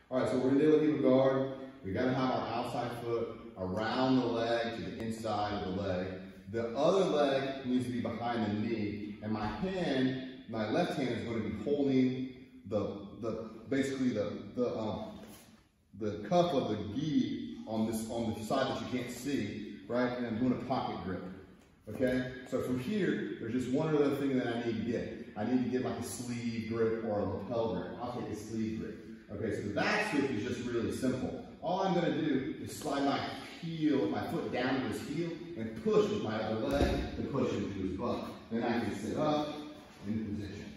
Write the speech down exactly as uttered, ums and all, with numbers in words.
All right, so we're gonna do a Riva guard. We gotta have our outside foot around the leg to the inside of the leg. The other leg needs to be behind the knee, and my hand, my left hand is going to be holding the the basically the the um, the cuff of the gi on this on the side that you can't see, right? And I'm doing a pocket grip. Okay, so from here, there's just one other thing that I need to get. I need to get like a sleeve grip or a lapel grip. I'll take a sleeve grip. Okay, so the back switch is just really simple. All I'm gonna do is slide my heel, my foot down to his heel and push with my other leg and push him to his butt. Then I can sit up in position.